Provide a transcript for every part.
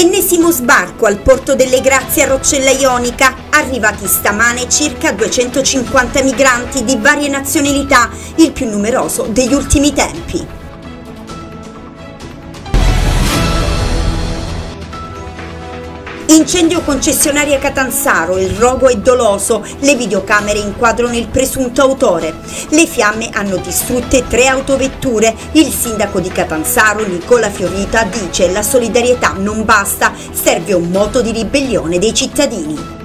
Ennesimo sbarco al porto delle Grazie a Roccella Ionica. Arrivati stamane circa 250 migranti di varie nazionalità, il più numeroso degli ultimi tempi. Incendio concessionaria Catanzaro, il rogo è doloso, le videocamere inquadrano il presunto autore. Le fiamme hanno distrutte 3 autovetture. Il sindaco di Catanzaro, Nicola Fiorita, dice: la solidarietà non basta, serve un moto di ribellione dei cittadini.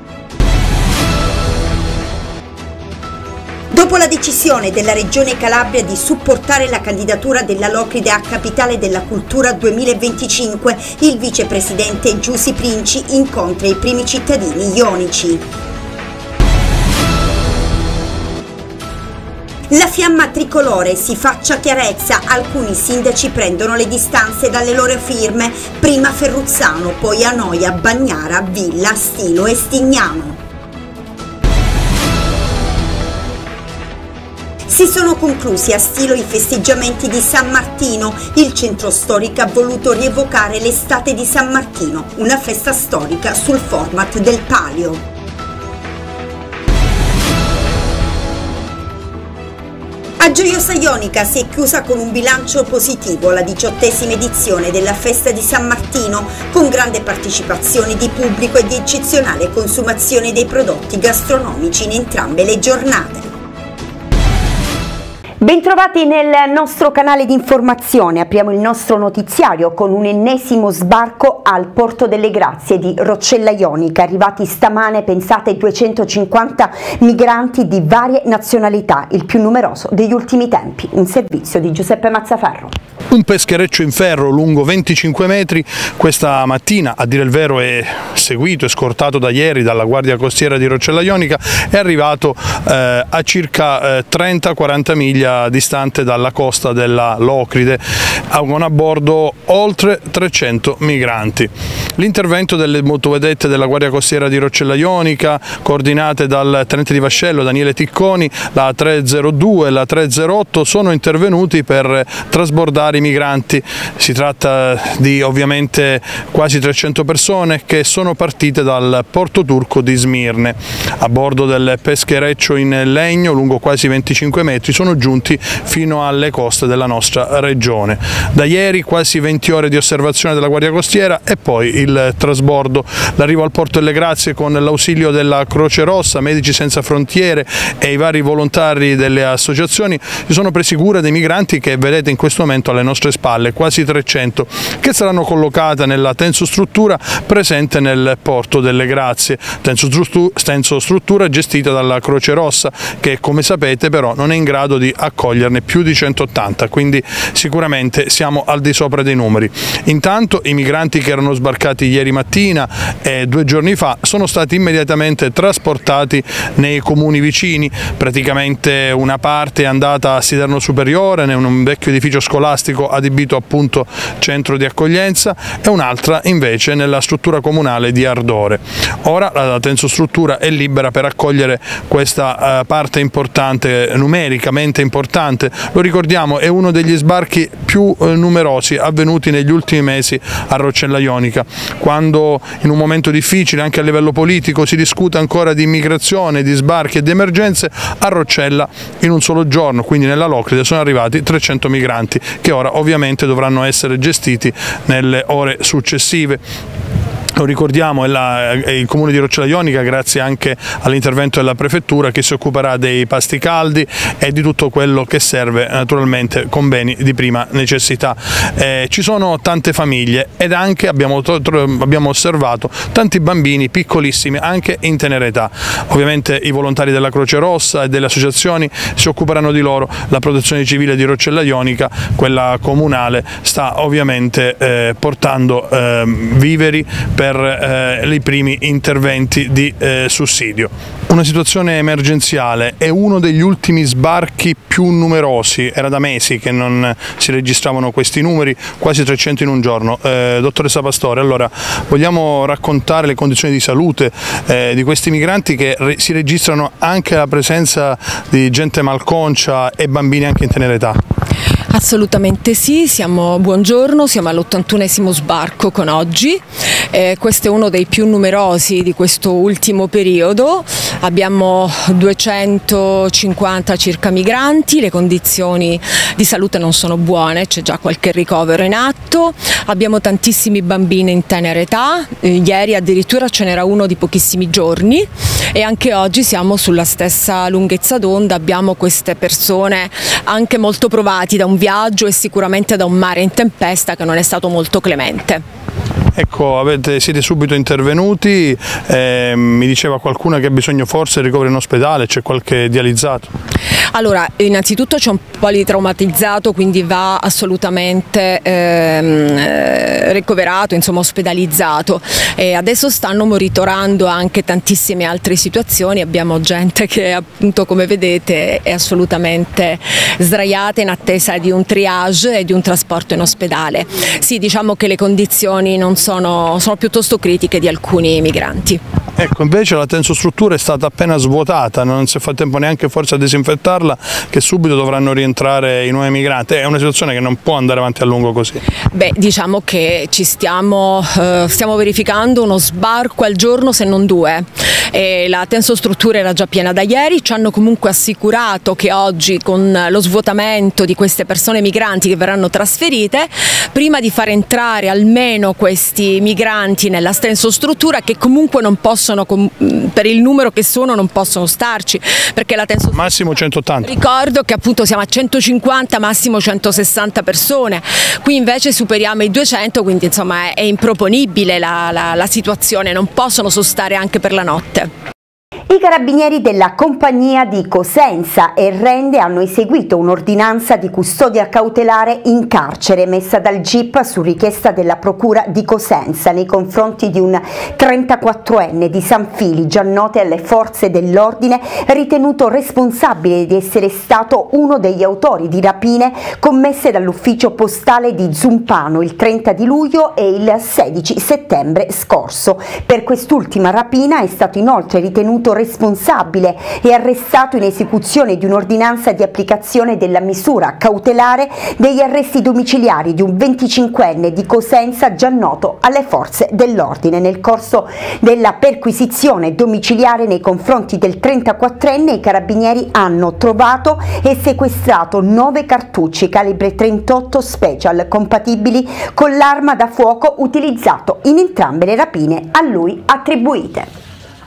Dopo la decisione della Regione Calabria di supportare la candidatura della Locride a Capitale della Cultura 2025, il vicepresidente Giussi Princi incontra i primi cittadini ionici. La fiamma tricolore si faccia chiarezza, alcuni sindaci prendono le distanze dalle loro firme, prima Ferruzzano, poi Anoia, Bagnara, Villa, Stilo e Stignano. Si sono conclusi a Stilo i festeggiamenti di San Martino. Il centro storico ha voluto rievocare l'estate di San Martino, una festa storica sul format del Palio. A Gioiosa Ionica si è chiusa con un bilancio positivo la 18ª edizione della festa di San Martino, con grande partecipazione di pubblico e di eccezionale consumazione dei prodotti gastronomici in entrambe le giornate. Bentrovati nel nostro canale di informazione. Apriamo il nostro notiziario con un ennesimo sbarco al Porto delle Grazie di Roccella Ionica. Arrivati stamane, pensate, 250 migranti di varie nazionalità, il più numeroso degli ultimi tempi. Un servizio di Giuseppe Mazzaferro. Un peschereccio in ferro lungo 25 metri questa mattina, a dire il vero è seguito e scortato da ieri dalla Guardia Costiera di Roccella Ionica, è arrivato a circa 30-40 miglia distante dalla costa della Locride, con a bordo oltre 300 migranti. L'intervento delle motovedette della Guardia Costiera di Roccella Ionica, coordinate dal tenente di vascello Daniele Ticconi, la 302 e la 308, sono intervenuti per trasbordare i migranti. Si tratta di ovviamente quasi 300 persone che sono partite dal porto turco di Smirne. A bordo del peschereccio in legno lungo quasi 25 metri sono giunti fino alle coste della nostra regione. Da ieri quasi 20 ore di osservazione della Guardia Costiera e poi il trasbordo. L'arrivo al Porto delle Grazie con l'ausilio della Croce Rossa, Medici Senza Frontiere e i vari volontari delle associazioni si sono presi cura dei migranti che vedete in questo momento alle nostre spalle, quasi 300, che saranno collocate nella tensostruttura presente nel Porto delle Grazie, tensostruttura gestita dalla Croce Rossa, che come sapete però non è in grado di accoglierne più di 180, quindi sicuramente siamo al di sopra dei numeri. Intanto i migranti che erano sbarcati ieri mattina e 2 giorni fa sono stati immediatamente trasportati nei comuni vicini, praticamente una parte è andata a Siderno Superiore, in un vecchio edificio scolastico adibito appunto centro di accoglienza, e un'altra invece nella struttura comunale di Ardore. Ora la tensostruttura è libera per accogliere questa parte importante, numericamente importante. Lo ricordiamo, è uno degli sbarchi più numerosi avvenuti negli ultimi mesi a Roccella Ionica, quando in un momento difficile anche a livello politico si discute ancora di immigrazione, di sbarchi e di emergenze. A Roccella in un solo giorno, quindi nella Locride, sono arrivati 300 migranti che ora ovviamente dovranno essere gestiti nelle ore successive. Lo ricordiamo, è il comune di Roccella Ionica, grazie anche all'intervento della prefettura, che si occuperà dei pasti caldi e di tutto quello che serve naturalmente con beni di prima necessità. Ci sono tante famiglie ed anche abbiamo osservato tanti bambini piccolissimi, anche in tenera età. Ovviamente i volontari della Croce Rossa e delle associazioni si occuperanno di loro. La protezione civile di Roccella Ionica, quella comunale, sta ovviamente portando viveri per i primi interventi di sussidio. Una situazione emergenziale, è uno degli ultimi sbarchi più numerosi, era da mesi che non si registravano questi numeri, quasi 300 in un giorno. Dottoressa Pastore, allora vogliamo raccontare le condizioni di salute di questi migranti, che si registrano anche la presenza di gente malconcia e bambini anche in tenera età? Assolutamente sì, buongiorno, siamo all'81esimo sbarco con oggi, questo è uno dei più numerosi di questo ultimo periodo, abbiamo 250 circa migranti, le condizioni di salute non sono buone, c'è già qualche ricovero in atto, abbiamo tantissimi bambini in tenera età, ieri addirittura ce n'era uno di pochissimi giorni e anche oggi siamo sulla stessa lunghezza d'onda, abbiamo queste persone anche molto provati da un viaggio e sicuramente da un mare in tempesta che non è stato molto clemente. Ecco, siete subito intervenuti, mi diceva qualcuno che ha bisogno forse di ricovero in ospedale, c'è qualche dializzato? Allora, innanzitutto c'è un politraumatizzato, quindi va assolutamente ricoverato, insomma ospedalizzato. E adesso stanno monitorando anche tantissime altre situazioni, abbiamo gente che appunto come vedete è assolutamente sdraiata in attesa di un triage e di un trasporto in ospedale. Sì, diciamo che le condizioni non sono piuttosto critiche di alcuni migranti. Ecco, invece la tensostruttura è stata appena svuotata, non si fa tempo neanche forse a disinfettarla, che subito dovranno rientrare i nuovi migranti. È una situazione che non può andare avanti a lungo così. Beh, diciamo che stiamo verificando uno sbarco al giorno se non due. La tensostruttura era già piena da ieri, ci hanno comunque assicurato che oggi con lo svuotamento di queste persone migranti che verranno trasferite, prima di far entrare almeno questi migranti nella tensostruttura, che comunque non possono, per il numero che sono, non possono starci, perché la tensostruttura... Massimo 180. Ricordo che appunto siamo a 150, massimo 160 persone, qui invece superiamo i 200, quindi insomma è improponibile la situazione, non possono sostare anche per la notte. I carabinieri della compagnia di Cosenza e Rende hanno eseguito un'ordinanza di custodia cautelare in carcere messa dal GIP su richiesta della procura di Cosenza nei confronti di un 34enne di San Fili, già note alle forze dell'ordine, ritenuto responsabile di essere stato uno degli autori di rapine commesse dall'ufficio postale di Zumpano il 30 di luglio e il 16 settembre scorso. Per quest'ultima rapina è stato inoltre ritenuto responsabile e arrestato in esecuzione di un'ordinanza di applicazione della misura cautelare degli arresti domiciliari di un 25enne di Cosenza già noto alle forze dell'ordine. Nel corso della perquisizione domiciliare nei confronti del 34enne i carabinieri hanno trovato e sequestrato 9 cartucci calibre 38 special compatibili con l'arma da fuoco utilizzato in entrambe le rapine a lui attribuite.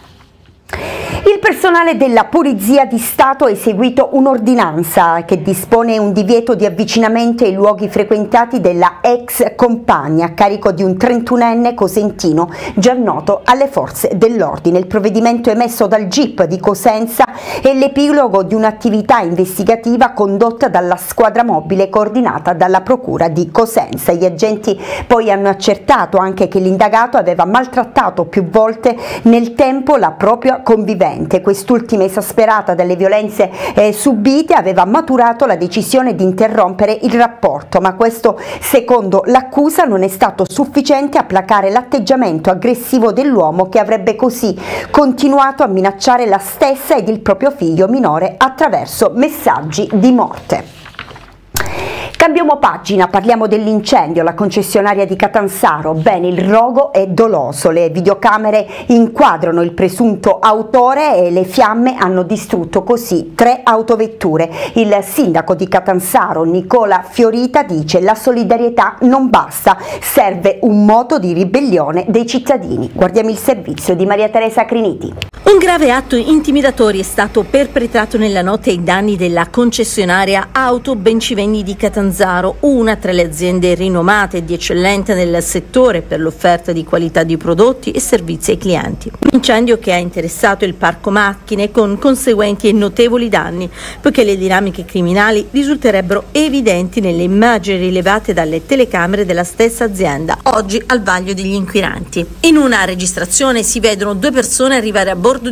Il personale della Polizia di Stato ha eseguito un'ordinanza che dispone un divieto di avvicinamento ai luoghi frequentati della ex compagna a carico di un 31enne cosentino già noto alle forze dell'ordine. Il provvedimento emesso dal GIP di Cosenza è l'epilogo di un'attività investigativa condotta dalla squadra mobile coordinata dalla Procura di Cosenza. Gli agenti poi hanno accertato anche che l'indagato aveva maltrattato più volte nel tempo la propria convivente. Quest'ultima, esasperata dalle violenze subite, aveva maturato la decisione di interrompere il rapporto, ma questo, secondo l'accusa, non è stato sufficiente a placare l'atteggiamento aggressivo dell'uomo, che avrebbe così continuato a minacciare la stessa ed il proprio figlio minore attraverso messaggi di morte. Cambiamo pagina, parliamo dell'incendio alla concessionaria di Catanzaro. Bene, il rogo è doloso, le videocamere inquadrano il presunto autore e le fiamme hanno distrutto così 3 autovetture. Il sindaco di Catanzaro, Nicola Fiorita, dice: la solidarietà non basta, serve un moto di ribellione dei cittadini. Guardiamo il servizio di Maria Teresa Criniti. Un grave atto intimidatorio è stato perpetrato nella notte ai danni della concessionaria Auto Bencivenni di Catanzaro, una tra le aziende rinomate e di eccellenza nel settore per l'offerta di qualità di prodotti e servizi ai clienti. Un incendio che ha interessato il parco macchine con conseguenti e notevoli danni, poiché le dinamiche criminali risulterebbero evidenti nelle immagini rilevate dalle telecamere della stessa azienda, oggi al vaglio degli inquirenti. In una registrazione si vedono 2 persone arrivare a bordo di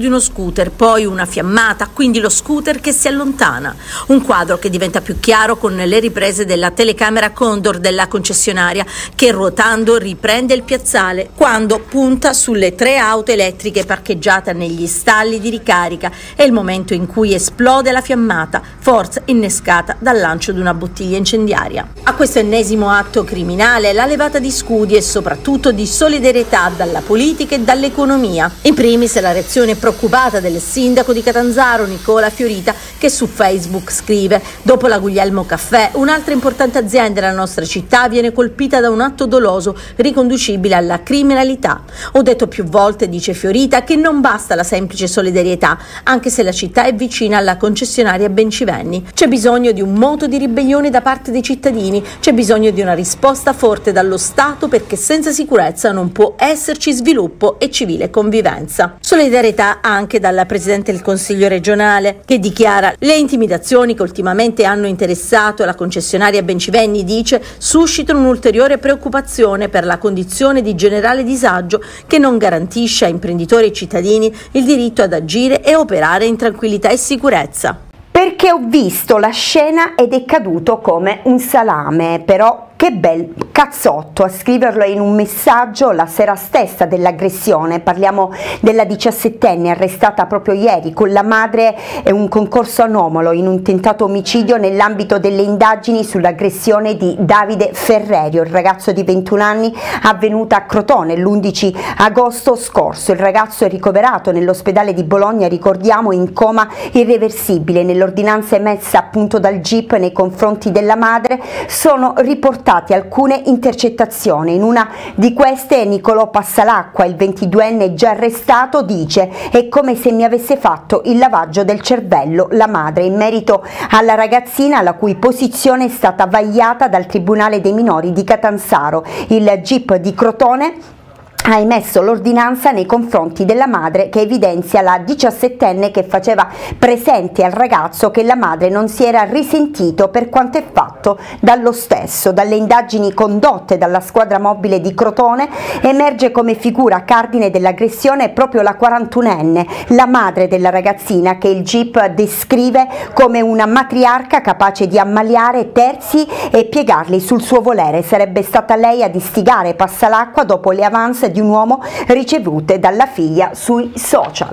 di uno scooter, poi una fiammata, quindi lo scooter che si allontana. Un quadro che diventa più chiaro con le riprese della telecamera Condor della concessionaria che ruotando riprende il piazzale quando punta sulle 3 auto elettriche parcheggiate negli stalli di ricarica. È il momento in cui esplode la fiammata, forse innescata dal lancio di una bottiglia incendiaria. A questo ennesimo atto criminale la levata di scudi e soprattutto di solidarietà dalla politica e dall'economia. In primis la reazione preoccupata del sindaco di Catanzaro Nicola Fiorita, che su Facebook scrive: dopo la Guglielmo Caffè un'altra importante azienda della nostra città viene colpita da un atto doloso riconducibile alla criminalità. Ho detto più volte, dice Fiorita, che non basta la semplice solidarietà, anche se la città è vicina alla concessionaria Bencivenni. C'è bisogno di un moto di ribellione da parte dei cittadini, c'è bisogno di una risposta forte dallo Stato, perché senza sicurezza non può esserci sviluppo e civile convivenza. Solidarietà anche dalla Presidente del Consiglio regionale, che dichiara: le intimidazioni che ultimamente hanno interessato la concessionaria Bencivenni, dice, suscitano un'ulteriore preoccupazione per la condizione di generale disagio che non garantisce a imprenditori e cittadini il diritto ad agire e operare in tranquillità e sicurezza. Perché ho visto la scena ed è caduto come un salame, però che bel cazzotto a scriverlo in un messaggio la sera stessa dell'aggressione. Parliamo della 17enne arrestata proprio ieri con la madre e un concorso anomalo in un tentato omicidio nell'ambito delle indagini sull'aggressione di Davide Ferrerio, il ragazzo di 21 anni avvenuta a Crotone l'11 agosto scorso. Il ragazzo è ricoverato nell'ospedale di Bologna, ricordiamo, in coma irreversibile. Nell'ordinanza emessa appunto dal GIP nei confronti della madre sono riportate alcune intercettazioni. In una di queste Nicolò Passalacqua, il 22enne già arrestato, dice: è come se mi avesse fatto il lavaggio del cervello la madre, in merito alla ragazzina la cui posizione è stata vagliata dal Tribunale dei minori di Catanzaro. Il GIP di Crotone ha emesso l'ordinanza nei confronti della madre, che evidenzia la 17enne che faceva presente al ragazzo che la madre non si era risentito per quanto è fatto dallo stesso. Dalle indagini condotte dalla squadra mobile di Crotone emerge come figura cardine dell'aggressione proprio la 41enne, la madre della ragazzina, che il GIP descrive come una matriarca capace di ammaliare terzi e piegarli sul suo volere. Sarebbe stata lei ad istigare Passalacqua dopo le avance di un uomo ricevute dalla figlia sui social.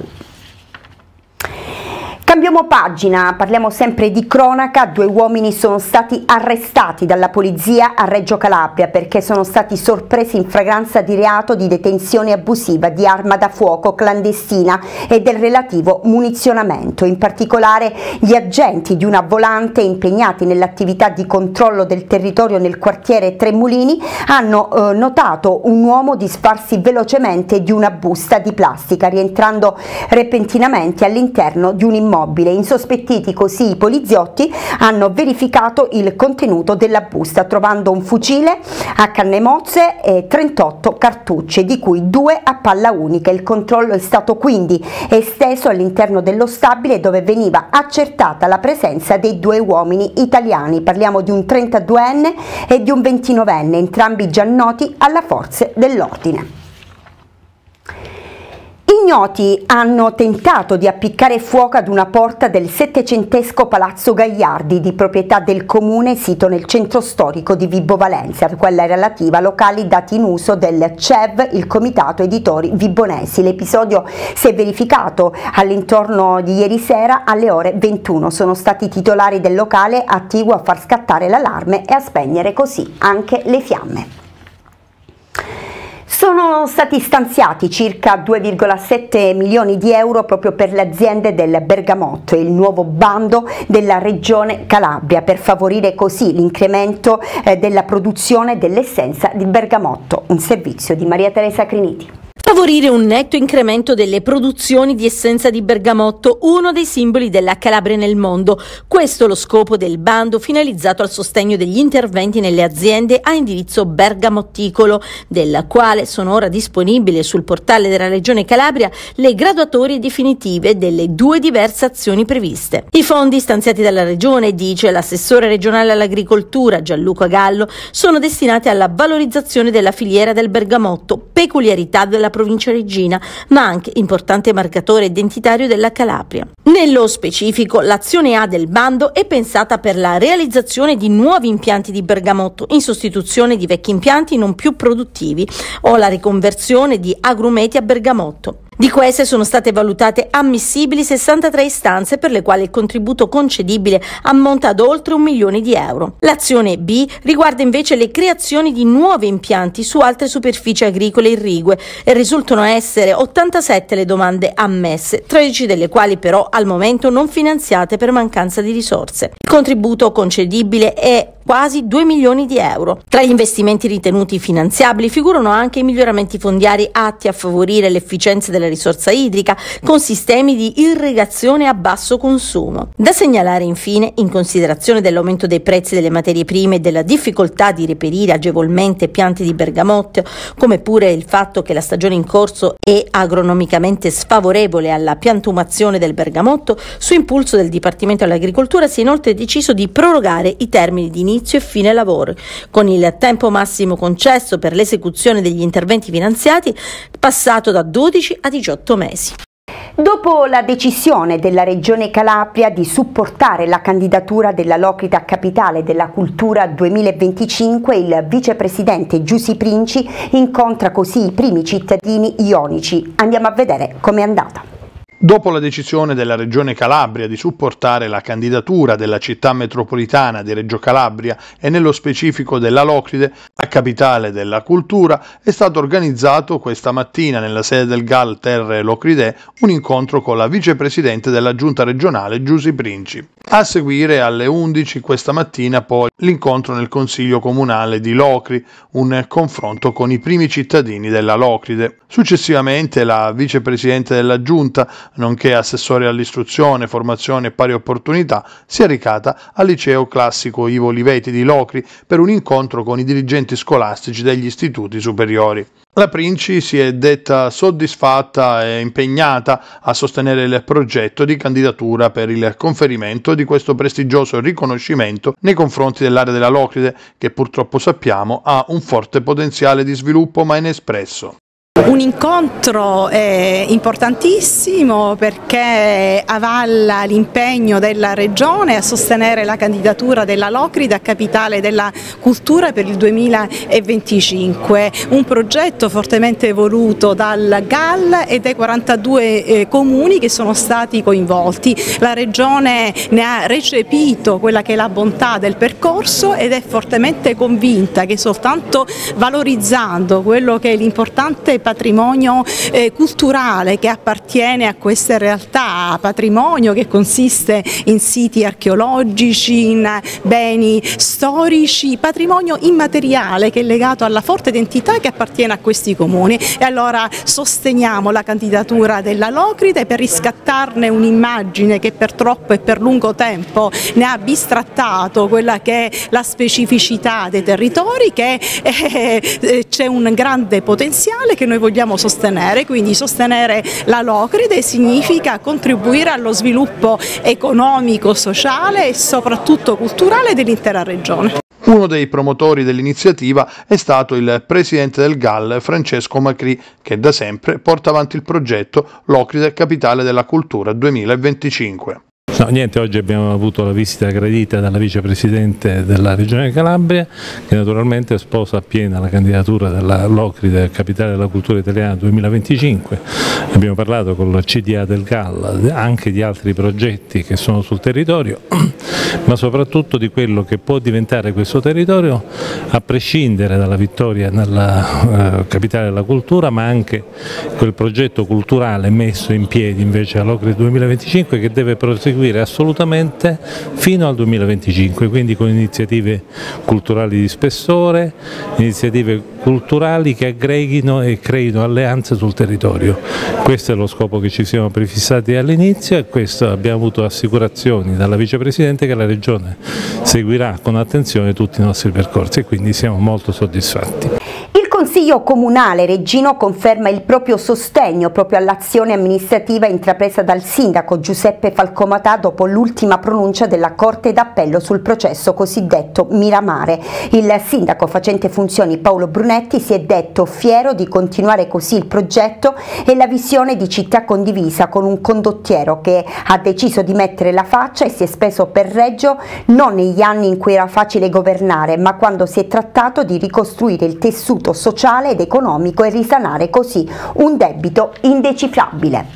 Cambiamo pagina, parliamo sempre di cronaca. 2 uomini sono stati arrestati dalla polizia a Reggio Calabria perché sono stati sorpresi in flagranza di reato di detenzione abusiva di arma da fuoco clandestina e del relativo munizionamento. In particolare gli agenti di una volante impegnati nell'attività di controllo del territorio nel quartiere Tremulini hanno notato un uomo disfarsi velocemente di una busta di plastica, rientrando repentinamente all'interno di un immobile. Insospettiti così, i poliziotti hanno verificato il contenuto della busta, trovando un fucile a canne mozze e 38 cartucce, di cui 2 a palla unica. Il controllo è stato quindi esteso all'interno dello stabile, dove veniva accertata la presenza dei 2 uomini italiani. Parliamo di un 32enne e di un 29enne, entrambi già noti alle forze dell'ordine. Ignoti hanno tentato di appiccare fuoco ad una porta del settecentesco Palazzo Gagliardi, di proprietà del comune, sito nel centro storico di Vibo Valentia, quella relativa a locali dati in uso del CEV, il Comitato Editori Vibonesi. L'episodio si è verificato all'intorno di ieri sera alle ore 21. Sono stati i titolari del locale attiguo a far scattare l'allarme e a spegnere così anche le fiamme. Sono stati stanziati circa 2,7 milioni di euro proprio per le aziende del Bergamotto, il nuovo bando della Regione Calabria, per favorire così l'incremento della produzione dell'essenza di bergamotto. Un servizio di Maria Teresa Criniti. Favorire un netto incremento delle produzioni di essenza di bergamotto, uno dei simboli della Calabria nel mondo. Questo è lo scopo del bando finalizzato al sostegno degli interventi nelle aziende a indirizzo bergamotticolo, del quale sono ora disponibili sul portale della Regione Calabria le graduatorie definitive delle 2 diverse azioni previste. I fondi stanziati dalla Regione, dice l'assessore regionale all'agricoltura Gianluca Gallo, sono destinati alla valorizzazione della filiera del bergamotto, peculiarità della provincia reggina, ma anche importante marcatore identitario della Calabria. Nello specifico, l'azione A del bando è pensata per la realizzazione di nuovi impianti di bergamotto in sostituzione di vecchi impianti non più produttivi o la riconversione di agrumeti a bergamotto. Di queste sono state valutate ammissibili 63 istanze per le quali il contributo concedibile ammonta ad oltre 1 milione di euro. L'azione B riguarda invece le creazioni di nuovi impianti su altre superfici agricole irrigue e risultano essere 87 le domande ammesse, 13 delle quali però al momento non finanziate per mancanza di risorse. Il contributo concedibile è quasi 2 milioni di euro. Tra gli investimenti ritenuti finanziabili figurano anche i miglioramenti fondiari atti a favorire l'efficienza della risorsa idrica con sistemi di irrigazione a basso consumo. Da segnalare infine, in considerazione dell'aumento dei prezzi delle materie prime e della difficoltà di reperire agevolmente piante di bergamotto, come pure il fatto che la stagione in corso è agronomicamente sfavorevole alla piantumazione del bergamotto, su impulso del Dipartimento dell'Agricoltura si è inoltre deciso di prorogare i termini di inizio e fine lavori, con il tempo massimo concesso per l'esecuzione degli interventi finanziati passato da 12 a 18 mesi. Dopo la decisione della Regione Calabria di supportare la candidatura della Locride a Capitale della Cultura 2025, il vicepresidente Giusy Princi incontra così i primi cittadini ionici. Andiamo a vedere com'è andata. Dopo la decisione della Regione Calabria di supportare la candidatura della città metropolitana di Reggio Calabria e nello specifico della Locride a Capitale della Cultura, è stato organizzato questa mattina nella sede del GAL Terre Locride un incontro con la vicepresidente della Giunta regionale Giusy Princi. A seguire alle 11 questa mattina poi l'incontro nel Consiglio Comunale di Locri, un confronto con i primi cittadini della Locride. Successivamente la vicepresidente della Giunta, nonché assessore all'istruzione, formazione e pari opportunità, si è recata al liceo classico Ivo Oliveti di Locri per un incontro con i dirigenti scolastici degli istituti superiori. La Princi si è detta soddisfatta e impegnata a sostenere il progetto di candidatura per il conferimento di questo prestigioso riconoscimento nei confronti dell'area della Locride, che purtroppo sappiamo ha un forte potenziale di sviluppo ma inespresso. Un incontro importantissimo perché avalla l'impegno della Regione a sostenere la candidatura della Locride a Capitale della Cultura per il 2025, un progetto fortemente voluto dal GAL e dai 42 comuni che sono stati coinvolti. La Regione ne ha recepito quella che è la bontà del percorso ed è fortemente convinta che soltanto valorizzando quello che è l'importante patrimonio culturale che appartiene a queste realtà, patrimonio che consiste in siti archeologici, in beni storici, patrimonio immateriale che è legato alla forte identità che appartiene a questi comuni, e allora sosteniamo la candidatura della Locride per riscattarne un'immagine che per troppo e per lungo tempo ne ha bistrattato quella che è la specificità dei territori, che c'è un grande potenziale che noi vogliamo sostenere, quindi sostenere la Locride significa contribuire allo sviluppo economico, sociale e soprattutto culturale dell'intera regione. Uno dei promotori dell'iniziativa è stato il presidente del GAL Francesco Macri, che da sempre porta avanti il progetto Locride Capitale della Cultura 2025. No, niente, oggi abbiamo avuto la visita gradita dalla vicepresidente della Regione Calabria, che naturalmente sposa appieno la candidatura della Locride Capitale della Cultura Italiana 2025. Abbiamo parlato con la CDA del GAL anche di altri progetti che sono sul territorio, ma soprattutto di quello che può diventare questo territorio a prescindere dalla vittoria nella Capitale della Cultura, ma anche quel progetto culturale messo in piedi invece a Locride 2025 che deve proseguire assolutamente fino al 2025, quindi con iniziative culturali di spessore, iniziative culturali che aggreghino e creino alleanze sul territorio. Questo è lo scopo che ci siamo prefissati all'inizio e questo abbiamo avuto assicurazioni dalla vicepresidente che la Regione seguirà con attenzione tutti i nostri percorsi e quindi siamo molto soddisfatti. Il Consiglio Comunale Reggino conferma il proprio sostegno proprio all'azione amministrativa intrapresa dal sindaco Giuseppe Falcomatà dopo l'ultima pronuncia della Corte d'Appello sul processo cosiddetto Miramare. Il sindaco facente funzioni Paolo Brunetti si è detto fiero di continuare così il progetto e la visione di città condivisa con un condottiero che ha deciso di mettere la faccia e si è speso per Reggio non negli anni in cui era facile governare, ma quando si è trattato di ricostruire il tessuto sociale ed economico e risanare così un debito indecifrabile.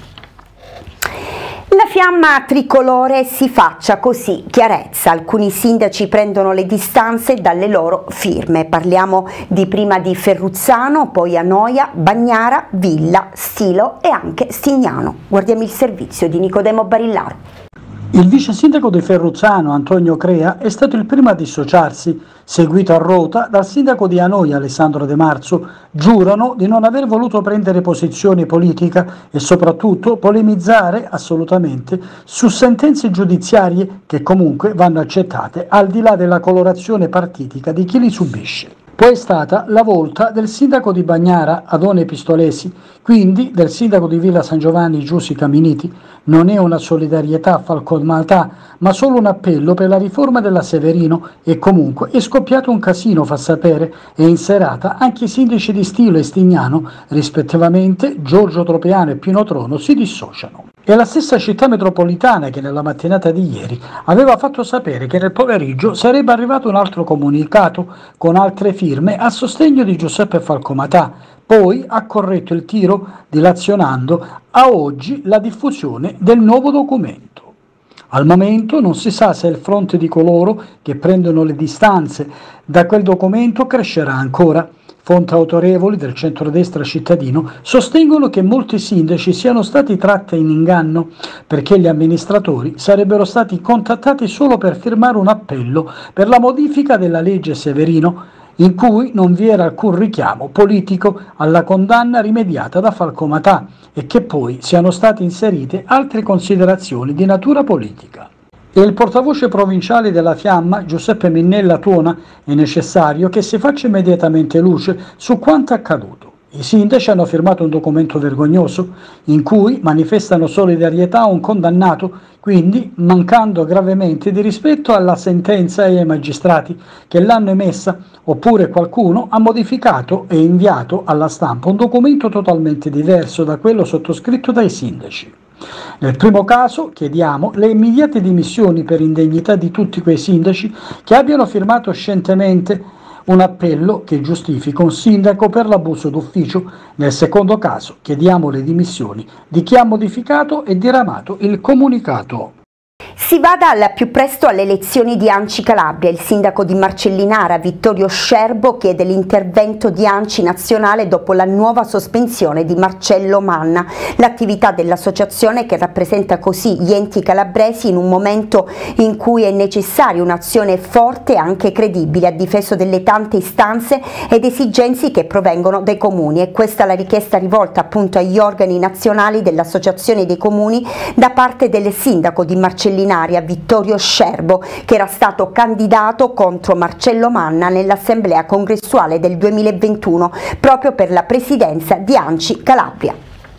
La fiamma tricolore si faccia così chiarezza, alcuni sindaci prendono le distanze dalle loro firme, parliamo di prima di Ferruzzano, poi Anoia, Bagnara, Villa, Stilo e anche Stignano. Guardiamo il servizio di Nicodemo Barillaro. Il vice sindaco di Ferruzzano, Antonio Crea, è stato il primo a dissociarsi, seguito a rota dal sindaco di Anoia, Alessandro De Marzo. Giurano di non aver voluto prendere posizione politica e soprattutto polemizzare assolutamente su sentenze giudiziarie che comunque vanno accettate al di là della colorazione partitica di chi li subisce. Poi è stata la volta del sindaco di Bagnara, Adone Pistolesi, quindi del sindaco di Villa San Giovanni, Giussi Caminiti. Non è una solidarietà a Falcomatà, ma solo un appello per la riforma della Severino e comunque è scoppiato un casino, fa sapere, e in serata anche i sindaci di Stilo e Stignano, rispettivamente Giorgio Tropeano e Pino Trono, si dissociano. È la stessa città metropolitana che nella mattinata di ieri aveva fatto sapere che nel pomeriggio sarebbe arrivato un altro comunicato con altre firme a sostegno di Giuseppe Falcomatà. Poi ha corretto il tiro dilazionando a oggi la diffusione del nuovo documento. Al momento non si sa se il fronte di coloro che prendono le distanze da quel documento crescerà ancora. Fonti autorevoli del centrodestra cittadino sostengono che molti sindaci siano stati tratti in inganno perché gli amministratori sarebbero stati contattati solo per firmare un appello per la modifica della legge Severino, in cui non vi era alcun richiamo politico alla condanna rimediata da Falcomatà e che poi siano state inserite altre considerazioni di natura politica. E il portavoce provinciale della Fiamma, Giuseppe Minnella, tuona è necessario che si faccia immediatamente luce su quanto accaduto. I sindaci hanno firmato un documento vergognoso in cui manifestano solidarietà a un condannato, quindi mancando gravemente di rispetto alla sentenza e ai magistrati che l'hanno emessa, oppure qualcuno ha modificato e inviato alla stampa un documento totalmente diverso da quello sottoscritto dai sindaci. Nel primo caso chiediamo le immediate dimissioni per indegnità di tutti quei sindaci che abbiano firmato scientemente un appello che giustifica un sindaco per l'abuso d'ufficio. Nel secondo caso chiediamo le dimissioni di chi ha modificato e diramato il comunicato. Si vada al più presto alle elezioni di ANCI Calabria. Il sindaco di Marcellinara, Vittorio Scerbo, chiede l'intervento di ANCI nazionale dopo la nuova sospensione di Marcello Manna. L'attività dell'associazione, che rappresenta così gli enti calabresi in un momento in cui è necessaria un'azione forte e anche credibile a difesa delle tante istanze ed esigenze che provengono dai comuni. E questa è la richiesta rivolta appunto agli organi nazionali dell'Associazione dei Comuni da parte del sindaco di Marcellinara, Vittorio Scerbo, che era stato candidato contro Marcello Manna nell'assemblea congressuale del 2021 proprio per la presidenza di ANCI Calabria.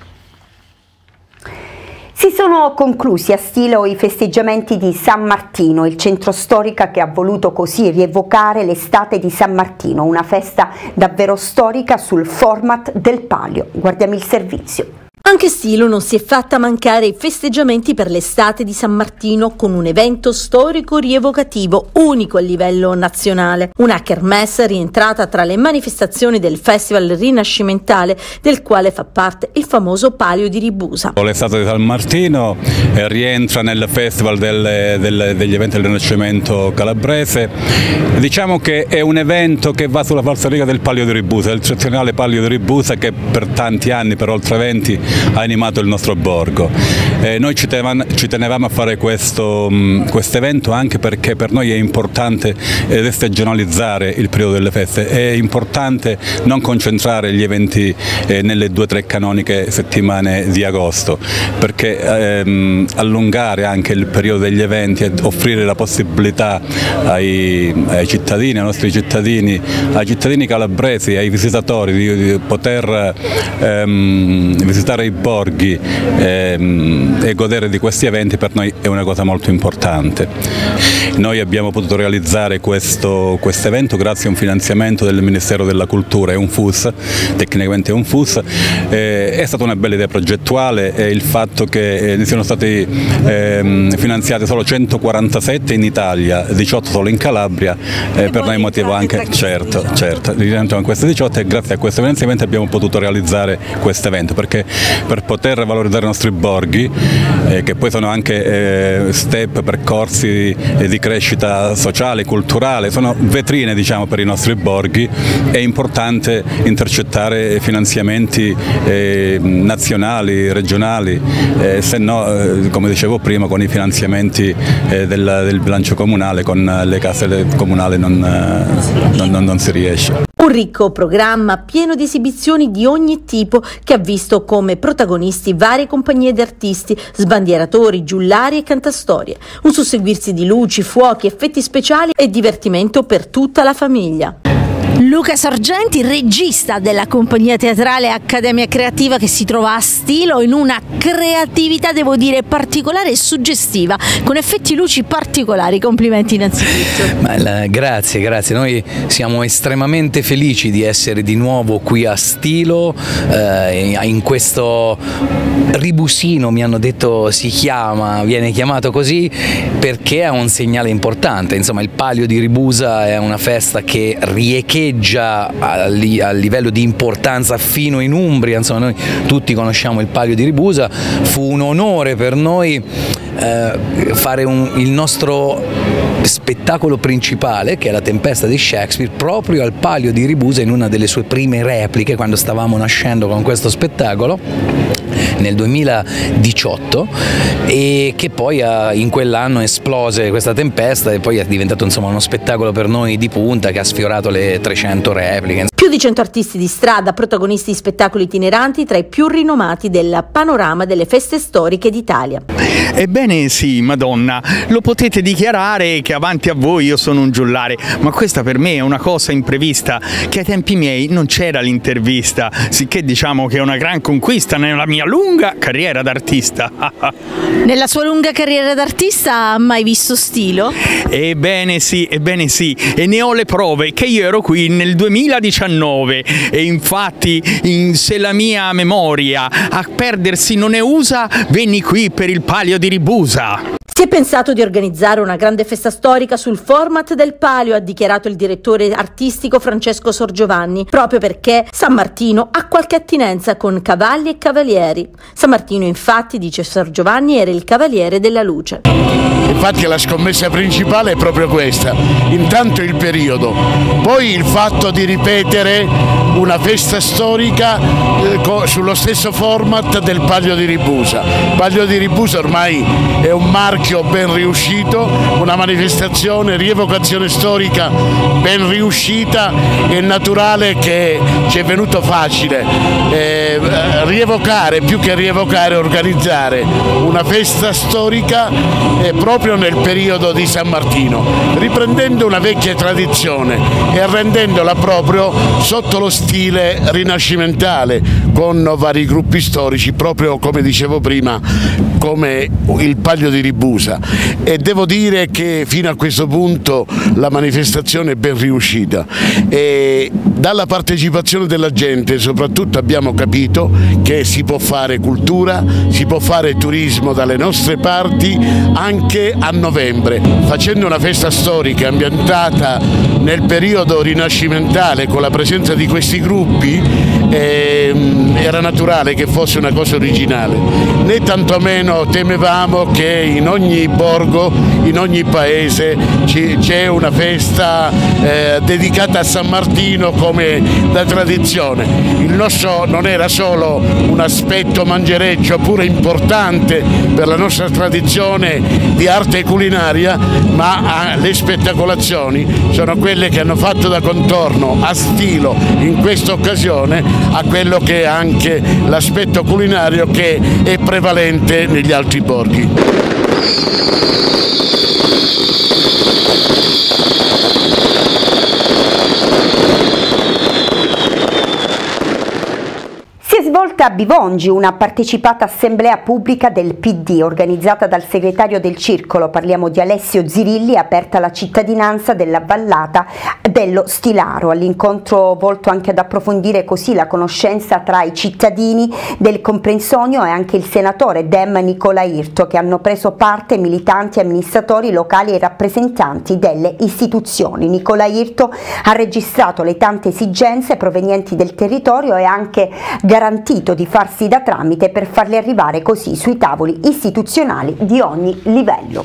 Si sono conclusi a Stilo i festeggiamenti di San Martino, il centro storico che ha voluto così rievocare l'estate di San Martino, una festa davvero storica sul format del Palio. Guardiamo il servizio. Anche Stilo non si è fatta mancare i festeggiamenti per l'estate di San Martino con un evento storico rievocativo unico a livello nazionale. Una kermesse rientrata tra le manifestazioni del Festival Rinascimentale del quale fa parte il famoso Palio di Ribusa. L'estate di San Martino rientra nel Festival degli eventi del Rinascimento calabrese. Diciamo che è un evento che va sulla falsariga del Palio di Ribusa, il tradizionale Palio di Ribusa che per tanti anni, per oltre 20, animato il nostro borgo. Noi ci tenevamo a fare questo evento anche perché per noi è importante stagionalizzare il periodo delle feste, è importante non concentrare gli eventi nelle 2 o 3 canoniche settimane di agosto, perché allungare anche il periodo degli eventi e offrire la possibilità ai cittadini, ai nostri cittadini, ai cittadini calabresi, ai visitatori di poter visitare i borghi e godere di questi eventi, per noi è una cosa molto importante. Noi abbiamo potuto realizzare questo evento grazie a un finanziamento del Ministero della Cultura, è un FUS, tecnicamente è un FUS, è stata una bella idea progettuale e il fatto che ne siano stati finanziati solo 147 in Italia, 18 solo in Calabria, per noi motivo anche, certo, rientrano queste 18 e grazie a questo finanziamento abbiamo potuto realizzare questo evento, perché per poter valorizzare i nostri borghi, che poi sono anche step, percorsi di crescita sociale, culturale, sono vetrine diciamo per i nostri borghi, è importante intercettare finanziamenti nazionali, regionali, se no come dicevo prima con i finanziamenti del bilancio comunale, con le casse comunali non si riesce. Un ricco programma pieno di esibizioni di ogni tipo che ha visto come protagonisti varie compagnie di artisti, sbandieratori, giullari e cantastorie. Un susseguirsi di luci, fuochi, effetti speciali e divertimento per tutta la famiglia. Luca Sargenti, regista della compagnia teatrale Accademia Creativa, che si trova a Stilo in una creatività, devo dire, particolare e suggestiva, con effetti luci particolari. Complimenti innanzitutto. Grazie, noi siamo estremamente felici di essere di nuovo qui a Stilo, in questo ribusino, mi hanno detto viene chiamato così perché ha un segnale importante. Insomma, il Palio di Ribusa è una festa che riecheggia a livello di importanza fino in Umbria, insomma noi tutti conosciamo il Palio di Ribusa. Fu un onore per noi fare il nostro spettacolo principale, che è La Tempesta di Shakespeare, proprio al Palio di Ribusa, in una delle sue prime repliche quando stavamo nascendo con questo spettacolo nel 2018, e che poi in quell'anno esplose questa tempesta e poi è diventato insomma uno spettacolo per noi di punta che ha sfiorato le 300 repliche. Più di 100 artisti di strada, protagonisti di spettacoli itineranti tra i più rinomati del panorama delle feste storiche d'Italia. Ebbene sì, Madonna, lo potete dichiarare che avanti a voi io sono un giullare, ma questa per me è una cosa imprevista, che ai tempi miei non c'era l'intervista, sicché diciamo che è una gran conquista nella mia lunga carriera d'artista. Nella sua lunga carriera d'artista ha mai visto Stilo? Ebbene sì, e ne ho le prove che io ero qui nel 2019 e infatti se la mia memoria a perdersi non è usa, venni qui per il Palio di Ribusa. Si è pensato di organizzare una grande festa storica sul format del Palio, ha dichiarato il direttore artistico Francesco Sorgiovanni, proprio perché San Martino ha qualche attinenza con cavalli e cavalieri. San Martino, infatti, dice Sorgiovanni, era il cavaliere della luce. Infatti la scommessa principale è proprio questa, intanto il periodo, poi il fatto di ripetere una festa storica sullo stesso format del Palio di Ribusa. Il Palio di Ribusa ormai è un marchio ben riuscito, una manifestazione, rievocazione storica ben riuscita. È naturale che ci è venuto facile rievocare, più che rievocare, organizzare una festa storica proprio nel periodo di San Martino, riprendendo una vecchia tradizione e arrendendola proprio sotto lo stile rinascimentale, con vari gruppi storici, proprio come dicevo prima, come il Palio di Ribusa. E devo dire che fino a questo punto la manifestazione è ben riuscita e dalla partecipazione della gente soprattutto abbiamo capito che si può fare cultura, si può fare turismo dalle nostre parti anche a novembre, facendo una festa storica ambientata nel periodo rinascimentale con la presenza di questi gruppi. era naturale che fosse una cosa originale, né tantomeno temevamo che in ogni borgo, in ogni paese c'è una festa dedicata a San Martino come da tradizione. Il nostro non era solo un aspetto mangereggio, pure importante per la nostra tradizione di arte culinaria, ma le spettacolazioni sono quelle che hanno fatto da contorno a Stilo in questa occasione a quello che è anche l'aspetto culinario che è prevalente negli altri borghi. Si è svolta a Bivongi una partecipata assemblea pubblica del PD organizzata dal segretario del circolo, parliamo di Alessio Zirilli, aperta alla cittadinanza della vallata dello Stilaro. All'incontro volto anche ad approfondire così la conoscenza tra i cittadini del comprensonio e anche il senatore Dem Nicola Irto, che hanno preso parte militanti, amministratori locali e rappresentanti delle istituzioni. Nicola Irto ha registrato le tante esigenze provenienti del territorio e anche garantito di farsi da tramite per farle arrivare così sui tavoli istituzionali di ogni livello.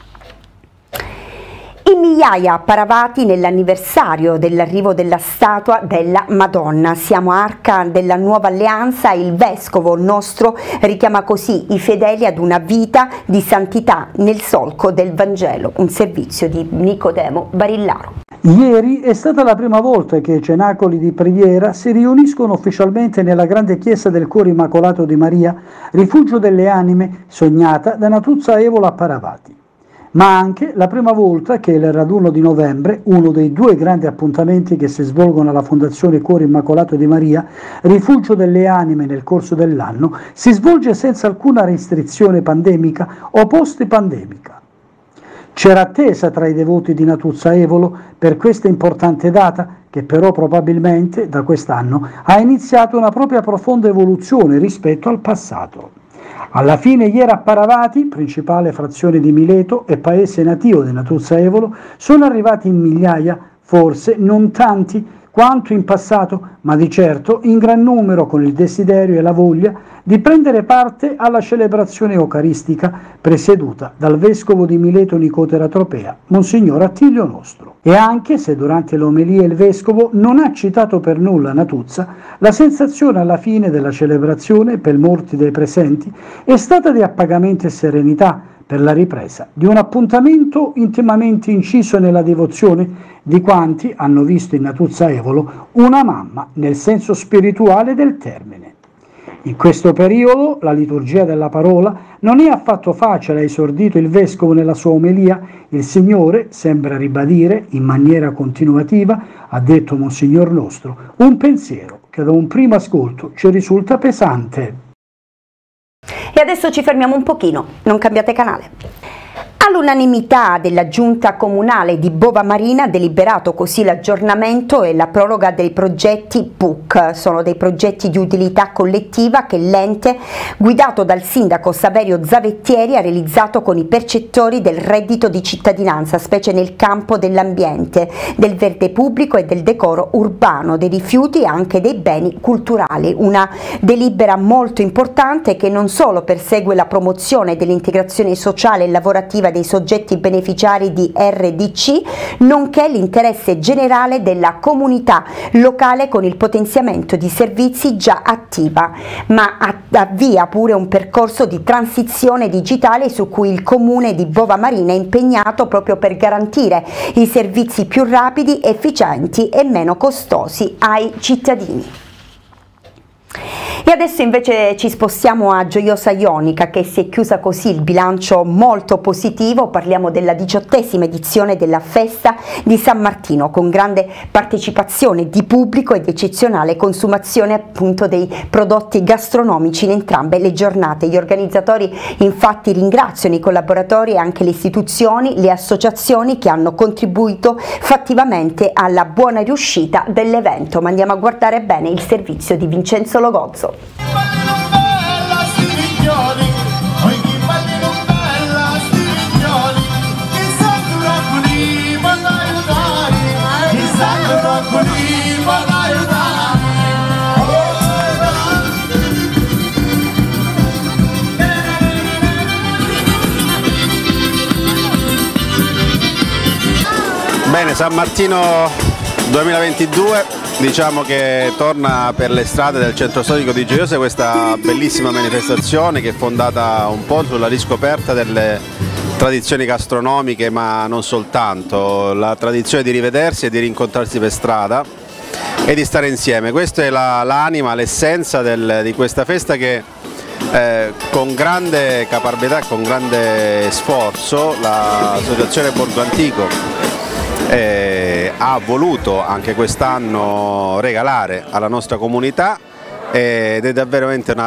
In migliaia paravati nell'anniversario dell'arrivo della statua della Madonna. Siamo a Arca della Nuova Alleanza, il vescovo nostro richiama così i fedeli ad una vita di santità nel solco del Vangelo, un servizio di Nicodemo Barillaro. Ieri è stata la prima volta che i cenacoli di preghiera si riuniscono ufficialmente nella grande chiesa del Cuore Immacolato di Maria, rifugio delle anime, sognata da Natuzza Evola a Paravati. Ma anche la prima volta che il raduno di novembre, uno dei due grandi appuntamenti che si svolgono alla Fondazione Cuore Immacolato di Maria, rifugio delle anime nel corso dell'anno, si svolge senza alcuna restrizione pandemica o post-pandemica. C'era attesa tra i devoti di Natuzza Evolo per questa importante data, che però probabilmente da quest'anno ha iniziato una propria profonda evoluzione rispetto al passato. Alla fine ieri a Paravati, principale frazione di Mileto e paese nativo di Natuzza Evolo, sono arrivati in migliaia, forse non tanti quanto in passato, ma di certo in gran numero, con il desiderio e la voglia di prendere parte alla celebrazione eucaristica presieduta dal vescovo di Mileto Nicotera Tropea, Monsignor Attilio Nostro. E anche se durante l'omelia il vescovo non ha citato per nulla Natuzza, la sensazione alla fine della celebrazione per molti dei presenti è stata di appagamento e serenità per la ripresa di un appuntamento intimamente inciso nella devozione di quanti hanno visto in Natuzza Evolo una mamma nel senso spirituale del termine. In questo periodo la liturgia della parola non è affatto facile, ha esordito il vescovo nella sua omelia. Il Signore sembra ribadire in maniera continuativa, ha detto Monsignor Nostro, un pensiero che da un primo ascolto ci risulta pesante. E adesso ci fermiamo un pochino, non cambiate canale. All'unanimità della Giunta Comunale di Bova Marina ha deliberato così l'aggiornamento e la proroga dei progetti PUC. Sono dei progetti di utilità collettiva che l'ente, guidato dal sindaco Saverio Zavettieri, ha realizzato con i percettori del reddito di cittadinanza, specie nel campo dell'ambiente, del verde pubblico e del decoro urbano, dei rifiuti e anche dei beni culturali. Una delibera molto importante che non solo persegue la promozione dell'integrazione sociale e lavorativa dei soggetti beneficiari di RDC, nonché l'interesse generale della comunità locale con il potenziamento di servizi già attiva, ma avvia pure un percorso di transizione digitale su cui il comune di Bova Marina è impegnato proprio per garantire i servizi più rapidi, efficienti e meno costosi ai cittadini. E adesso invece ci spostiamo a Gioiosa Ionica, che si è chiusa così il bilancio molto positivo. Parliamo della 18ª edizione della festa di San Martino, con grande partecipazione di pubblico ed eccezionale consumazione appunto dei prodotti gastronomici in entrambe le giornate. Gli organizzatori infatti ringraziano i collaboratori e anche le istituzioni, le associazioni che hanno contribuito fattivamente alla buona riuscita dell'evento. Ma andiamo a guardare bene il servizio di Vincenzo Logozzo. Bene, San Martino 2022, diciamo che torna per le strade del centro storico di Gioiosa questa bellissima manifestazione che è fondata un po' sulla riscoperta delle tradizioni gastronomiche, ma non soltanto, la tradizione di rivedersi e di rincontrarsi per strada e di stare insieme. Questa è l'anima, l'essenza di questa festa che con grande caparbietà e con grande sforzo l'associazione Borgo Antico ha voluto anche quest'anno regalare alla nostra comunità ed è davvero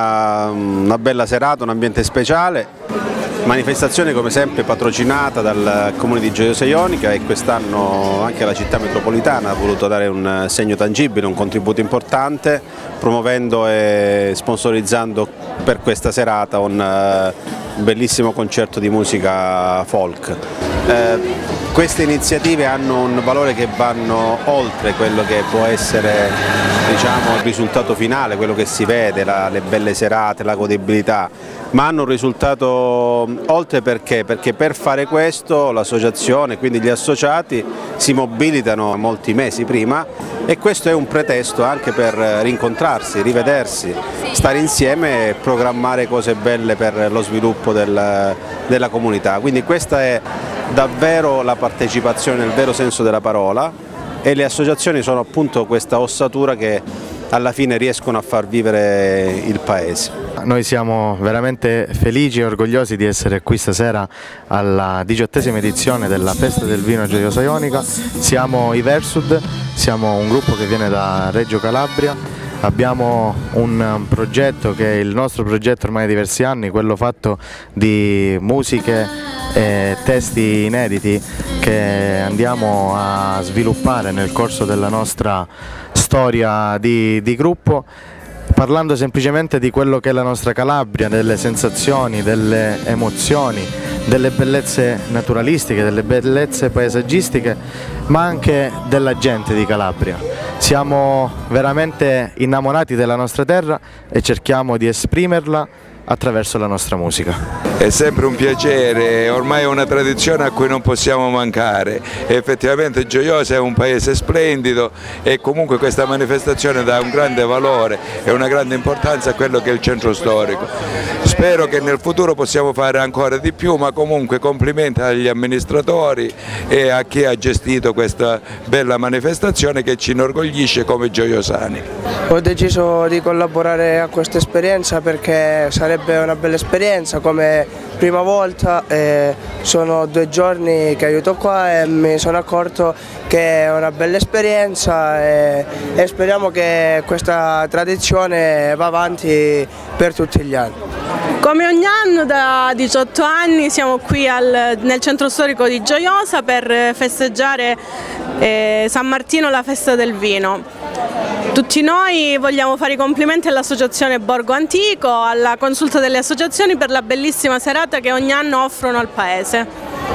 una bella serata, un ambiente speciale. Manifestazione come sempre patrocinata dal Comune di Gioiosa Ionica e quest'anno anche la città metropolitana ha voluto dare un segno tangibile, un contributo importante, promuovendo e sponsorizzando per questa serata un bellissimo concerto di musica folk. Queste iniziative hanno un valore che vanno oltre quello che può essere, diciamo, il risultato finale, quello che si vede, le belle serate, la godibilità, ma hanno un risultato oltre perché per fare questo l'associazione, quindi gli associati, si mobilitano molti mesi prima e questo è un pretesto anche per rincontrarsi, rivedersi, stare insieme e programmare cose belle per lo sviluppo della comunità. Quindi questa è davvero la partecipazione nel vero senso della parola e le associazioni sono appunto questa ossatura che alla fine riescono a far vivere il paese. Noi siamo veramente felici e orgogliosi di essere qui stasera alla 18ª edizione della Festa del Vino Gioiosa Ionica. Siamo i Versud, siamo un gruppo che viene da Reggio Calabria. Abbiamo un progetto che è il nostro progetto ormai da diversi anni, quello fatto di musiche e testi inediti che andiamo a sviluppare nel corso della nostra storia di gruppo, parlando semplicemente di quello che è la nostra Calabria, delle sensazioni, delle emozioni, delle bellezze naturalistiche, delle bellezze paesaggistiche, ma anche della gente di Calabria. Siamo veramente innamorati della nostra terra e cerchiamo di esprimerla attraverso la nostra musica. È sempre un piacere, ormai è una tradizione a cui non possiamo mancare. Effettivamente Gioiosa è un paese splendido e comunque questa manifestazione dà un grande valore e una grande importanza a quello che è il centro storico. Spero che nel futuro possiamo fare ancora di più, ma comunque complimenti agli amministratori e a chi ha gestito questa bella manifestazione che ci inorgoglisce come gioiosani. Ho deciso di collaborare a questa esperienza perché sarebbe una bella esperienza come prima volta, sono 2 giorni che aiuto qua e mi sono accorto che è una bella esperienza e speriamo che questa tradizione va avanti per tutti gli anni. Come ogni anno da 18 anni siamo qui nel centro storico di Gioiosa per festeggiare San Martino, la festa del vino. Tutti noi vogliamo fare i complimenti all'associazione Borgo Antico, alla consulta delle associazioni per la bellissima serata che ogni anno offrono al paese.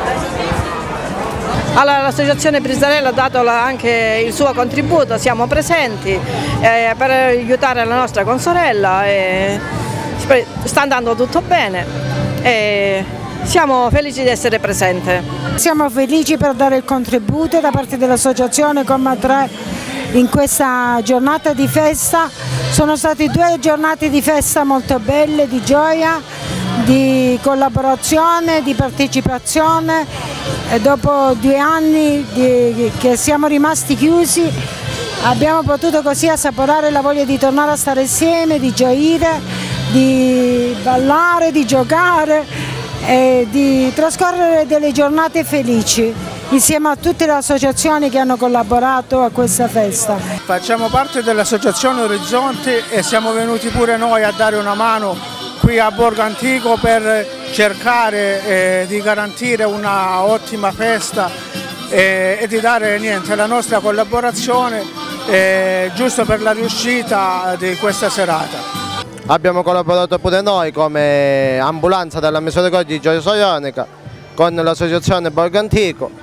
Allora, l'associazione Brisarella ha dato anche il suo contributo, siamo presenti per aiutare la nostra consorella e sta andando tutto bene e siamo felici di essere presenti. Siamo felici per dare il contributo da parte dell'associazione Comma 3 in questa giornata di festa. Sono state 2 giornate di festa molto belle, di gioia, di collaborazione, di partecipazione e dopo 2 anni che siamo rimasti chiusi abbiamo potuto così assaporare la voglia di tornare a stare insieme, di gioire, di ballare, di giocare e di trascorrere delle giornate felici insieme a tutte le associazioni che hanno collaborato a questa festa. Facciamo parte dell'associazione Orizzonti e siamo venuti pure noi a dare una mano qui a Borgo Antico per cercare di garantire una ottima festa e di dare la nostra collaborazione giusto per la riuscita di questa serata. Abbiamo collaborato pure noi come ambulanza della misericordia di Gioiosa Ionica con l'associazione Borgo Antico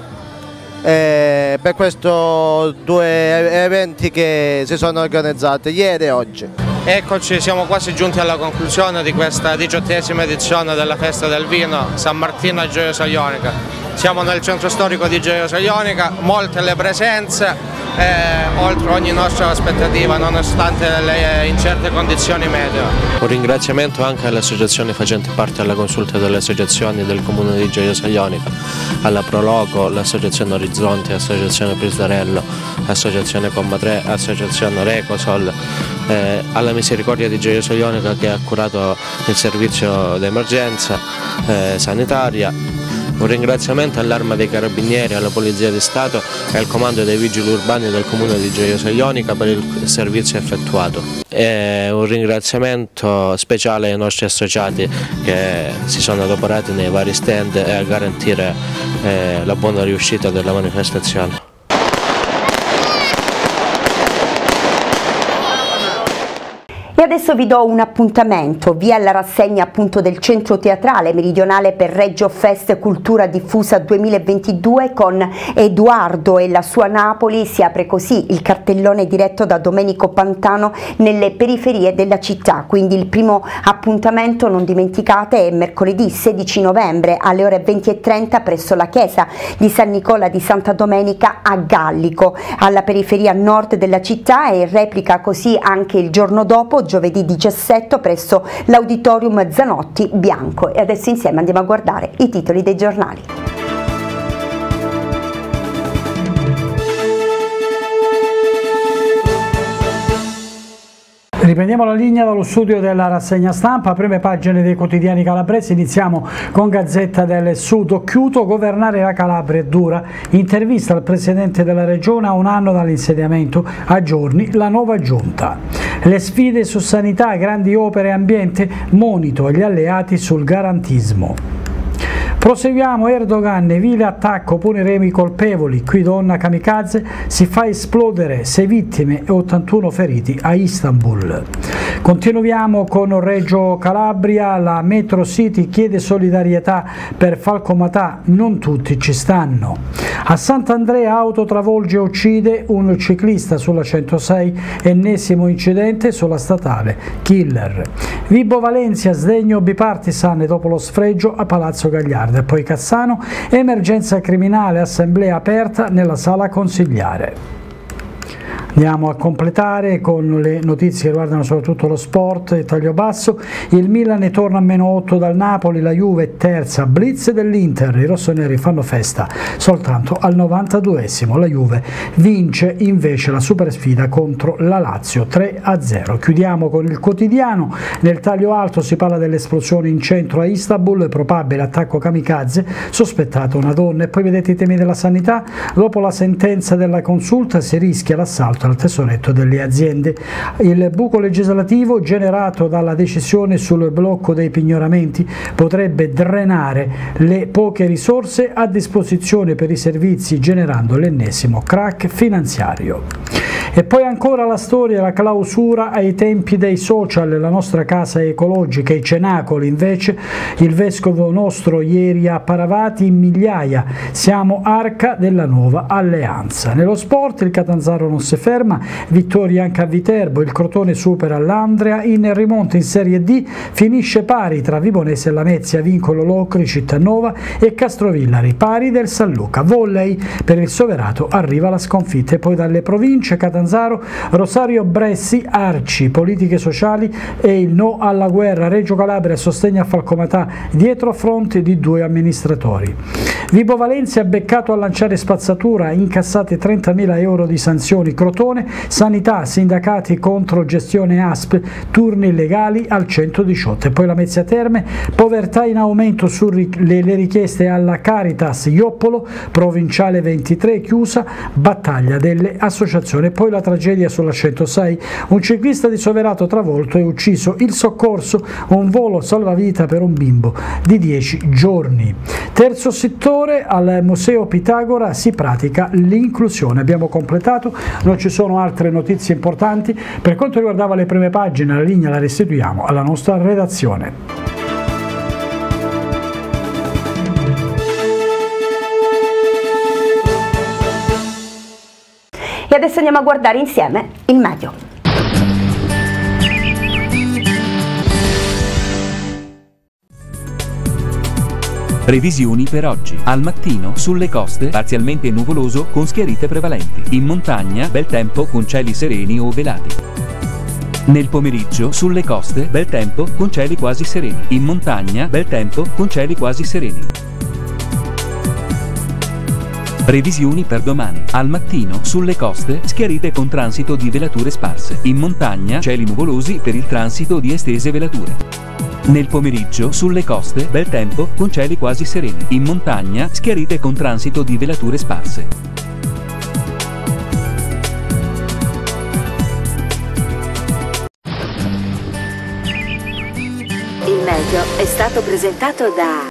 per questi 2 eventi che si sono organizzati ieri e oggi. Eccoci, siamo quasi giunti alla conclusione di questa 18ª edizione della Festa del Vino San Martino a Gioiosa Ionica. siamo nel centro storico di Gioiosa Ionica, molte le presenze, oltre ogni nostra aspettativa nonostante le incerte condizioni meteo. Un ringraziamento anche alle associazioni facenti parte alla consulta delle associazioni del Comune di Gioiosa Ionica, alla Proloco, l'associazione Orizzonti, l'associazione Prisdarello, l'associazione Comma 3, l'associazione Recosol, alla Misericordia di Gioiosa Ionica che ha curato il servizio d'emergenza sanitaria. Un ringraziamento all'Arma dei Carabinieri, alla Polizia di Stato e al Comando dei Vigili Urbani del Comune di Gioiosa Ionica per il servizio effettuato. E un ringraziamento speciale ai nostri associati che si sono adoperati nei vari stand e a garantire la buona riuscita della manifestazione. E adesso vi do un appuntamento, via la rassegna appunto del Centro Teatrale Meridionale per Reggio Fest Cultura Diffusa 2022 con Edoardo e la sua Napoli. Si apre così il cartellone diretto da Domenico Pantano nelle periferie della città, quindi il primo appuntamento, non dimenticate, è mercoledì 16 novembre alle ore 20:30 presso la chiesa di San Nicola di Santa Domenica a Gallico, alla periferia nord della città, e replica così anche il giorno dopo, giovedì 17 presso l'Auditorium Zanotti Bianco. E adesso insieme andiamo a guardare i titoli dei giornali. Riprendiamo la linea dallo studio della rassegna stampa, prime pagine dei quotidiani calabresi. Iniziamo con Gazzetta del Sud. Occhiuto, governare la Calabria è dura. Intervista al Presidente della Regione a un anno dall'insediamento, a giorni la nuova giunta. Le sfide su sanità, grandi opere e ambiente, monito agli alleati sul garantismo. Proseguiamo, Erdogan, vile attacco, puneremo i colpevoli, qui donna kamikaze, si fa esplodere, 6 vittime e 81 feriti a Istanbul. Continuiamo con Reggio Calabria, la Metro City chiede solidarietà per Falcomatà, non tutti ci stanno. A Sant'Andrea auto travolge e uccide un ciclista sulla 106, ennesimo incidente sulla statale, killer. Vibo Valencia, sdegno bipartisan dopo lo sfregio a Palazzo Gagliardo. E poi Cassano, emergenza criminale, assemblea aperta nella sala consigliare. Andiamo a completare con le notizie che riguardano soprattutto lo sport e taglio basso. Il Milan torna a -8 dal Napoli, la Juve è terza, blitz dell'Inter, i rossoneri fanno festa soltanto al 92esimo. La Juve vince invece la super sfida contro la Lazio 3-0. Chiudiamo con il Quotidiano, nel taglio alto si parla dell'esplosione in centro a Istanbul, probabile attacco kamikaze, sospettata una donna. E poi vedete i temi della sanità, dopo la sentenza della consulta si rischia l'assalto al tesoretto delle aziende. Il buco legislativo generato dalla decisione sul blocco dei pignoramenti potrebbe drenare le poche risorse a disposizione per i servizi, generando l'ennesimo crack finanziario. E poi ancora la storia, la clausura ai tempi dei social, la nostra casa ecologica, i cenacoli invece, il vescovo nostro ieri a Paravati in migliaia, siamo arca della nuova alleanza. Nello sport il Catanzaro non si ferma, vittoria anche a Viterbo, il Crotone supera l'Andria, in rimonta in Serie D finisce pari tra Vibonese e Lamezia, vincono Locri, Cittanova e Castrovillari, pari del San Luca. Volley, per il Soverato arriva la sconfitta. E poi dalle province, Catanzaro, Rosario Bressi, Arci, politiche sociali e il no alla guerra, Reggio Calabria sostegno a Falcomatà dietro a fronte di 2 amministratori. Vibo Valencia beccato a lanciare spazzatura, incassate 30.000 euro di sanzioni. Crotone, sanità, sindacati contro gestione ASP, turni illegali al 118. E poi Lamezia Terme, povertà in aumento sulle richieste alla Caritas, Ioppolo, provinciale 23 chiusa, battaglia delle associazioni. E poi la tragedia sulla 106, un ciclista di Soverato travolto e ucciso, il soccorso, un volo salvavita per un bimbo di 10 giorni. Terzo settore, al Museo Pitagora si pratica l'inclusione. Abbiamo completato, non ci sono altre notizie importanti. Per quanto riguardava le prime pagine, la linea la restituiamo alla nostra redazione. E adesso andiamo a guardare insieme il meteo. Previsioni per oggi. Al mattino sulle coste parzialmente nuvoloso con schiarite prevalenti. In montagna bel tempo con cieli sereni o velati. Nel pomeriggio sulle coste bel tempo con cieli quasi sereni. In montagna bel tempo con cieli quasi sereni. Previsioni per domani. Al mattino sulle coste schiarite con transito di velature sparse. In montagna cieli nuvolosi per il transito di estese velature. Nel pomeriggio sulle coste bel tempo con cieli quasi sereni. In montagna schiarite con transito di velature sparse. Il meteo è stato presentato da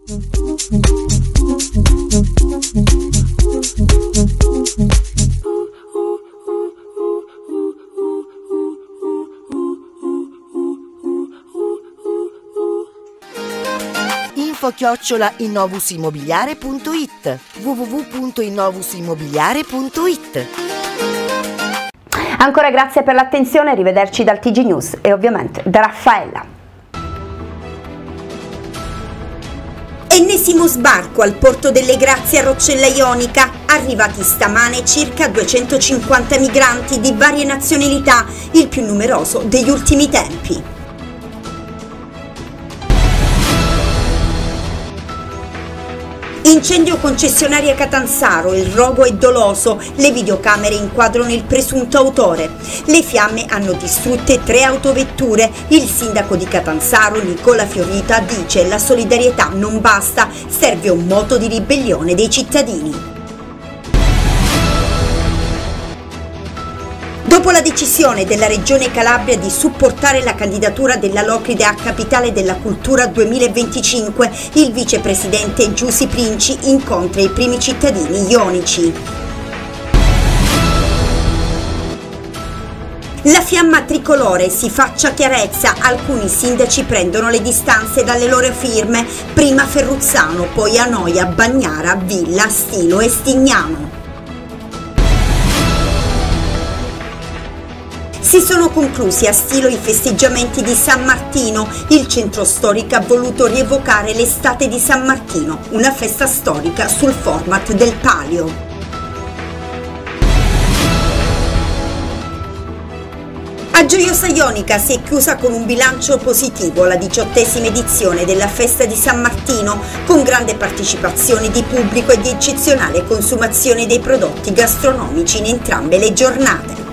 info@innovusimmobiliare.it www.innovusimmobiliare.it. Ancora grazie per l'attenzione, arrivederci dal TG News e ovviamente da Raffaella. Ennesimo sbarco al Porto delle Grazie a Roccella Ionica, arrivati stamane circa 250 migranti di varie nazionalità, il più numeroso degli ultimi tempi. Incendio concessionaria Catanzaro, il rogo è doloso, le videocamere inquadrano il presunto autore. Le fiamme hanno distrutte 3 autovetture. Il sindaco di Catanzaro, Nicola Fiorita, dice: la solidarietà non basta, serve un moto di ribellione dei cittadini. Dopo la decisione della Regione Calabria di supportare la candidatura della Locride a Capitale della Cultura 2025, il vicepresidente Giussi Princi incontra i primi cittadini ionici. La fiamma tricolore si faccia chiarezza, alcuni sindaci prendono le distanze dalle loro firme, prima Ferruzzano, poi Anoia, Bagnara, Villa, Stilo e Stignano. Si sono conclusi a Stilo i festeggiamenti di San Martino. Il centro storico ha voluto rievocare l'estate di San Martino, una festa storica sul format del Palio. A Gioiosa Ionica si è chiusa con un bilancio positivo la 18ª edizione della festa di San Martino, con grande partecipazione di pubblico e di eccezionale consumazione dei prodotti gastronomici in entrambe le giornate.